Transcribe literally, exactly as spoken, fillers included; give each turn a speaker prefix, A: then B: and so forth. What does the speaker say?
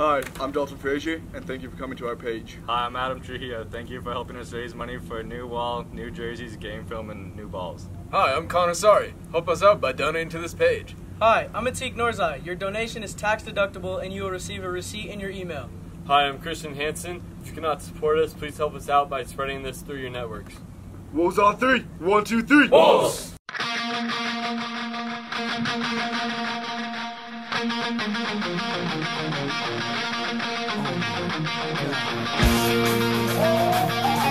A: Hi, I'm Dalton Frazier, and thank you for coming to our page.
B: Hi, I'm Adam Trujillo. Thank you for helping us raise money for a new wall, new jerseys, game film, and new balls.
C: Hi, I'm Connor Sari. Help us out by donating to this page.
D: Hi, I'm Atik Norzai. Your donation is tax deductible and you will receive a receipt in your email.
E: Hi, I'm Christian Hansen. If you cannot support us, please help us out by spreading this through your networks.
A: Wolves on three. One, two, three.
E: Wolves!
F: Oh my God.